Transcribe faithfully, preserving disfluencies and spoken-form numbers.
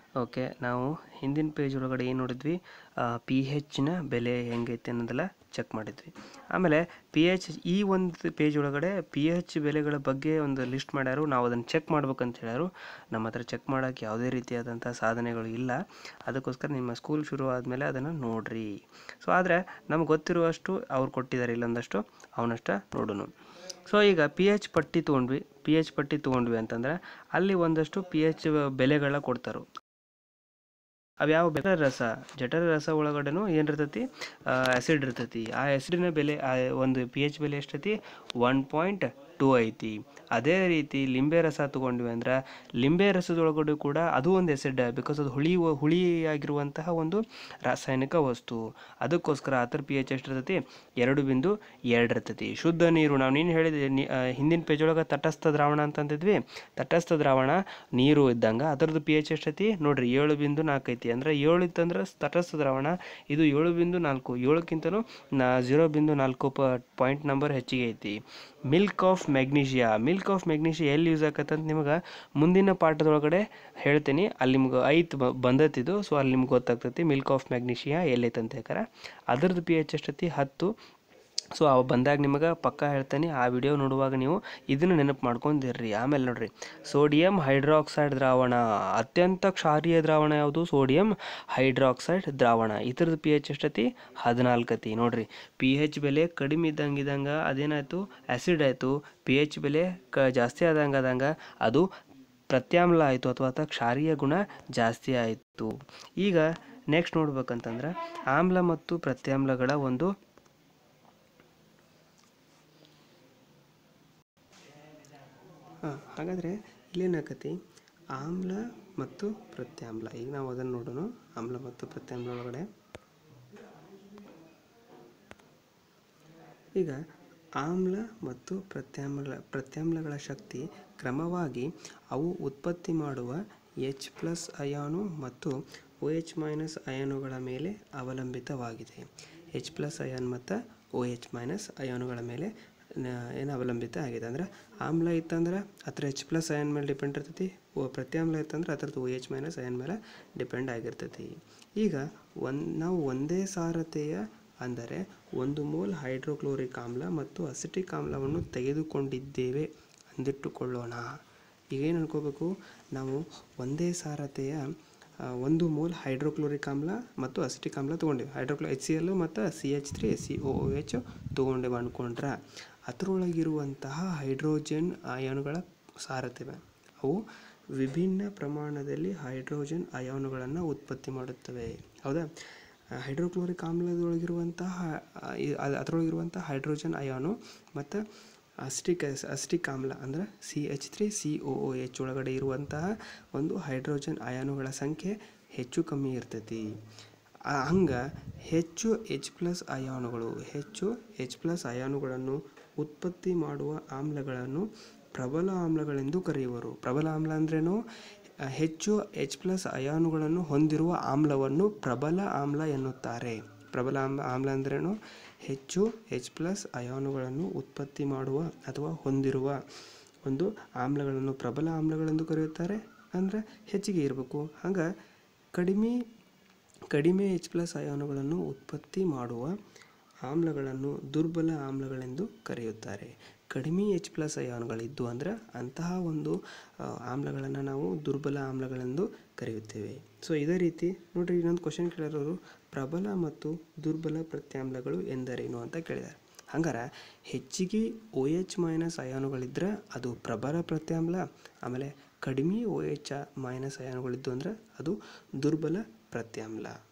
Okay, ನಾವು ಹಿಂದಿನ page ಒಳಗಡೆ ಏನು ನೋಡಿದ್ವಿ, ಪಿ ಹೆಚ್ನ ಬೆಲೆ ಹೆಂಗೈತೆ ಅನ್ನೋದೆಲ್ಲ ಚೆಕ್ ಮಾಡಿದ್ವಿ. ಆಮೇಲೆ ಪಿ ಎಚ್ ಈ ಒಂದು ಪೇಜ್ ಒಳಗಡೆ ಪಿ ಎಚ್ ಬೆಲೆಗಳ ಬಗ್ಗೆ ಒಂದು ಲಿಸ್ಟ್ ಮಾಡ್ಯಾರು. ನಾವು ಅದನ್ನು ಚೆಕ್ ಮಾಡ್ಬೇಕಂತ ಹೇಳ್ಯಾರು. ನಮ್ಮ ಹತ್ರ ಚೆಕ್ ಮಾಡೋಕ್ಕೆ ಯಾವುದೇ ರೀತಿಯಾದಂಥ ಸಾಧನೆಗಳು ಇಲ್ಲ. ಅದಕ್ಕೋಸ್ಕರ ನಿಮ್ಮ ಸ್ಕೂಲ್ ಶುರು ಆದಮೇಲೆ ಅದನ್ನು ನೋಡಿರಿ. ಸೊ ಆದರೆ ನಮ್ಗೆ ಗೊತ್ತಿರುವಷ್ಟು ಅವ್ರು ಕೊಟ್ಟಿದ್ದಾರೆ, ಇಲ್ಲೊಂದಷ್ಟು ಅವನಷ್ಟ ನೋಡೋಣ. ಸೊ ಈಗ ಪಿ ಎಚ್ ಪಟ್ಟಿ ತೊಗೊಂಡ್ವಿ ಪಿ ಎಚ್ ಪಟ್ಟಿ ತೊಗೊಂಡ್ವಿ ಅಂತಂದರೆ ಅಲ್ಲಿ ಒಂದಷ್ಟು ಪಿ ಎಚ್ ಬೆಲೆಗಳನ್ನ ಕೊಡ್ತಾರೆ. ಅವ್ಯಾವ ಜಠರ ರಸ ಜಠರ ರಸ ಒಳಗಡೆನೂ ಏನಿರ್ತೈತಿ, ಆ್ಯಸಿಡ್ ಇರ್ತೈತಿ. ಆ ಆ್ಯಸಿಡಿನ ಬೆಲೆ ಒಂದು ಪಿ ಎಚ್ ಬೆಲೆ ಎಷ್ಟೈತಿ, ಒನ್ ಪಾಯಿಂಟ್ ಟೂ ಐತಿ. ಅದೇ ರೀತಿ ಲಿಂಬೆ ರಸ ತೊಗೊಂಡ್ವಿ ಅಂದ್ರೆ ಲಿಂಬೆ ರಸದೊಳಗಡೆ ಕೂಡ ಅದು ಒಂದು ಆ್ಯಸಿಡ್, ಬಿಕಾಸ್ ಅದು ಹುಳಿ ಹುಳಿಯಾಗಿರುವಂತಹ ಒಂದು ರಾಸಾಯನಿಕ ವಸ್ತು. ಅದಕ್ಕೋಸ್ಕರ ಅದರ ಪಿ ಎಚ್ ಎಷ್ಟಿರ್ತೈತಿ, ಎರಡು ಬಿಂದು ಎರಡು ಇರ್ತೈತಿ. ಶುದ್ಧ ನೀರು, ನಾವು ನೀನು ಹೇಳಿದ್ವಿ ಹಿಂದಿನ ಪೇಜ್ ಒಳಗೆ ತಟಸ್ಥ ದ್ರಾವಣ ಅಂತಂದಿದ್ವಿ. ತಟಸ್ಥ ದ್ರಾವಣ ನೀರು ಇದ್ದಂಗೆ ಅದರದ್ದು ಪಿ ಎಚ್ ಎಷ್ಟೈತಿ ನೋಡ್ರಿ, ಏಳು ಬಿಂದು ನಾಲ್ಕು ಐತಿ. ಅಂದರೆ ಏಳು ಇತ್ತಂದ್ರೆ ತಟಸ್ಥ ದ್ರಾವಣ, ಇದು ಏಳು ಬಿಂದು ನಾಲ್ಕು, ಏಳಕ್ಕಿಂತನೂ ನಾ ಝೀರೋ ಬಿಂದು ನಾಲ್ಕು ಪ ಪಾಯಿಂಟ್ ನಂಬರ್ ಹೆಚ್ಚಿಗೆ ಐತಿ. Milk of magnesia milk of magnesia ಎಲ್ಲಿ ಯೂಸ್ ಆಕತ್ತಂತ ನಿಮಗೆ ಮುಂದಿನ ಪಾಠದೊಳಗಡೆ ಹೇಳ್ತೀನಿ. ಅಲ್ಲಿ ನಿಮ್ಗೆ ಐತ್ ಬಂದತ್ತಿದು. ಸೊ ಅಲ್ಲಿ ನಿಮ್ಗೆ ಗೊತ್ತಾಗ್ತೈತಿ ಮಿಲ್ಕ್ ಆಫ್ ಮೆಗ್ನೀಷಿಯಾ ಎಲ್ಲೈತೆ ಅಂತ ಹೇಳ್ತಾರೆ. ಅದ್ರದ್ದು ಪಿ ಎಚ್ ಎಷ್ಟೈತಿ, ಹತ್ತು. ಸೊ ಅವು ಬಂದಾಗ ನಿಮಗೆ ಪಕ್ಕ ಹೇಳ್ತೇನೆ. ಆ ವಿಡಿಯೋ ನೋಡುವಾಗ ನೀವು ಇದನ್ನು ನೆನಪು ಮಾಡ್ಕೊಂಡಿರ್ರಿ. ಆಮೇಲೆ ನೋಡ್ರಿ, ಸೋಡಿಯಂ ಹೈಡ್ರಾಕ್ಸೈಡ್ ದ್ರಾವಣ, ಅತ್ಯಂತ ಕ್ಷಾರೀಯ ದ್ರಾವಣ ಯಾವುದು, ಸೋಡಿಯಂ ಹೈಡ್ರಾಕ್ಸೈಡ್ ದ್ರಾವಣ. ಇದ್ರದ್ದು ಪಿ ಎಚ್ ಎಷ್ಟೈತಿ, ಹದಿನಾಲ್ಕು ಐತಿ. ನೋಡ್ರಿ, ಪಿ ಎಚ್ ಬೆಲೆ ಕಡಿಮೆ ಇದ್ದಂಗೆ ಇದ್ದಂಗೆ ಅದೇನಾಯಿತು, ಆ್ಯಸಿಡ್ ಆಯಿತು. ಪಿ ಎಚ್ ಬೆಲೆ ಕ ಜಾಸ್ತಿ ಆದಂಗೆ ಆದಂಗೆ ಅದು ಪ್ರತ್ಯಾಮ್ಲ ಆಯಿತು, ಅಥವಾ ಅಥವಾ ಕ್ಷಾರೀಯ ಗುಣ ಜಾಸ್ತಿ ಆಯಿತು. ಈಗ ನೆಕ್ಸ್ಟ್ ನೋಡ್ಬೇಕಂತಂದ್ರೆ ಆಮ್ಲ ಮತ್ತು ಪ್ರತ್ಯಾಮ್ಲಗಳ ಒಂದು ಹಾಂ ಹಾಗಾದರೆ ಇಲ್ಲೇನಾಕತಿ, ಆಮ್ಲ ಮತ್ತು ಪ್ರತ್ಯಾಮ್ಲ. ಈಗ ನಾವು ಅದನ್ನು ನೋಡೋಣ. ಆಮ್ಲ ಮತ್ತು ಪ್ರತ್ಯಾಮ್ಲ ಒಳಗಡೆ ಈಗ ಆಮ್ಲ ಮತ್ತು ಪ್ರತ್ಯಾಮ್ಲ ಪ್ರತ್ಯಾಮ್ಲಗಳ ಶಕ್ತಿ ಕ್ರಮವಾಗಿ ಅವು ಉತ್ಪತ್ತಿ ಮಾಡುವ ಎಚ್ ಪ್ಲಸ್ ಅಯಾನು ಮತ್ತು ಒ ಎಚ್ ಮೈನಸ್ ಅಯಾನುಗಳ ಮೇಲೆ ಅವಲಂಬಿತವಾಗಿದೆ. ಎಚ್ ಪ್ಲಸ್ ಅಯಾನ್ ಮತ್ತು ಒ ಎಚ್ ಮೈನಸ್ ಅಯಾನುಗಳ ಮೇಲೆ ಏನು ಅವಲಂಬಿತ ಆಗಿದೆ. ಅಂದ್ರೆ ಆಮ್ಲ ಇತ್ತಂದ್ರೆ ಅದರ ಎಚ್ ಪ್ಲಸ್ ಅಯಾನ್ ಮೇಲೆ ಡಿಪೆಂಡ್ ಇರ್ತೈತಿ. ಓ ಪ್ರತ್ಯಾಮ್ಲ ಇತ್ತಂದ್ರೆ ಅದರದ್ದು ಒ ಎಚ್ ಮೈನಸ್ ಅಯಾನ್ ಮೇಲೆ ಡಿಪೆಂಡ್ ಆಗಿರ್ತೈತಿ. ಈಗ ಒಂದು ನಾವು ಒಂದೇ ಸಾರತೆಯ ಅಂದರೆ ಒಂದು ಮೋಲ್ ಹೈಡ್ರೋಕ್ಲೋರಿಕ್ ಆಮ್ಲ ಮತ್ತು ಅಸಿಟಿಕ್ ಆಮ್ಲವನ್ನು ತೆಗೆದುಕೊಂಡಿದ್ದೇವೆ ಅಂದಿಟ್ಟುಕೊಳ್ಳೋಣ. ಈಗೇನು ಅನ್ಕೋಬೇಕು, ನಾವು ಒಂದೇ ಸಾರತೆಯ ಒಂದು ಮೋಲ್ ಹೈಡ್ರೋಕ್ಲೋರಿಕ್ ಆಮ್ಲ ಮತ್ತು ಅಸಿಟಿಕ್ ಆಮ್ಲ ತೊಗೊಂಡೇವೆ. ಹೈಡ್ರೋಕ್ಲೋ ಎಚ್ ಸಿ ಎಲ್ ಮತ್ತು C H three C O O H ತೊಗೊಂಡೇವೆ ಅಂದ್ಕೊಂಡ್ರೆ ಅದರೊಳಗಿರುವಂತಹ ಹೈಡ್ರೋಜನ್ ಅಯಾನುಗಳ ಸಾರತೆವೆ ಅವು ವಿಭಿನ್ನ ಪ್ರಮಾಣದಲ್ಲಿ ಹೈಡ್ರೋಜನ್ ಅಯಾನುಗಳನ್ನು ಉತ್ಪತ್ತಿ ಮಾಡುತ್ತವೆ. ಹೌದಾ? ಹೈಡ್ರೋಕ್ಲೋರಿಕ್ ಆಮ್ಲದೊಳಗಿರುವಂತಹ ಅದರೊಳಗಿರುವಂಥ ಹೈಡ್ರೋಜನ್ ಅಯಾನು ಮತ್ತು ಅಸ್ಟಿಕ್ ಅಸ್ಟಿಕ್ ಆಮ್ಲ ಅಂದರೆ C H three C O O H ಒಳಗಡೆ ಇರುವಂತಹ ಒಂದು ಹೈಡ್ರೋಜನ್ ಅಯಾನುಗಳ ಸಂಖ್ಯೆ ಹೆಚ್ಚು ಕಮ್ಮಿ ಇರ್ತೈತಿ. ಹಂಗೆ ಹೆಚ್ಚು ಎಚ್ ಪ್ಲಸ್ ಅಯಾನುಗಳು ಹೆಚ್ಚು ಎಚ್ ಪ್ಲಸ್ ಅಯಾನುಗಳನ್ನು ಉತ್ಪತ್ತಿ ಮಾಡುವ ಆಮ್ಲಗಳನ್ನು ಪ್ರಬಲ ಆಮ್ಲಗಳೆಂದು ಕರೆಯುವರು. ಪ್ರಬಲ ಆಮ್ಲ ಅಂದ್ರೇನು, ಹೆಚ್ಚು ಎಚ್ ಪ್ಲಸ್ ಅಯಾನುಗಳನ್ನು ಹೊಂದಿರುವ ಆಮ್ಲವನ್ನು ಪ್ರಬಲ ಆಮ್ಲ ಎನ್ನುತ್ತಾರೆ. ಪ್ರಬಲ ಆಮ್ಲ ಆಮ್ಲ ಅಂದ್ರೇನು, ಹೆಚ್ಚು ಎಚ್ ಪ್ಲಸ್ ಅಯಾನುಗಳನ್ನು ಉತ್ಪತ್ತಿ ಮಾಡುವ ಅಥವಾ ಹೊಂದಿರುವ ಒಂದು ಆಮ್ಲಗಳನ್ನು ಪ್ರಬಲ ಆಮ್ಲಗಳೆಂದು ಕರೆಯುತ್ತಾರೆ. ಅಂದರೆ ಹೆಚ್ಚಿಗೆ ಇರಬೇಕು. ಹಂಗೆ ಕಡಿಮೆ ಕಡಿಮೆ ಎಚ್ ಪ್ಲಸ್ ಅಯಾನುಗಳನ್ನು ಉತ್ಪತ್ತಿ ಮಾಡುವ ಆಮ್ಲಗಳನ್ನು ದುರ್ಬಲ ಆಮ್ಲಗಳೆಂದು ಕರೆಯುತ್ತಾರೆ. ಕಡಿಮೆ ಎಚ್ ಪ್ಲಸ್ ಅಯಾನುಗಳಿದ್ದು ಅಂದರೆ ಅಂತಹ ಒಂದು ಆಮ್ಲಗಳನ್ನು ನಾವು ದುರ್ಬಲ ಆಮ್ಲಗಳೆಂದು ಕರೆಯುತ್ತೇವೆ. ಸೊ ಇದೇ ರೀತಿ ನೋಡಿರಿ, ಇನ್ನೊಂದು ಕ್ವಶನ್ ಕೇಳಿರೋರು ಪ್ರಬಲ ಮತ್ತು ದುರ್ಬಲ ಪ್ರತ್ಯಾಮ್ಲಗಳು ಎಂದರೇನು ಅಂತ ಕೇಳಿದ್ದಾರೆ. ಹಂಗಾರೆ ಹೆಚ್ಚಿಗೆ ಒ ಎಚ್ ಮೈನಸ್ ಅಯಾನುಗಳಿದ್ದರೆ ಅದು ಪ್ರಬಲ ಪ್ರತ್ಯಾಮ್ಲ. ಆಮೇಲೆ ಕಡಿಮೆ ಒ ಎಚ್ ಮೈನಸ್ ಅಯಾನುಗಳಿದ್ದು ಅಂದರೆ ಅದು ದುರ್ಬಲ ಪ್ರತ್ಯಾಮ್ಲ.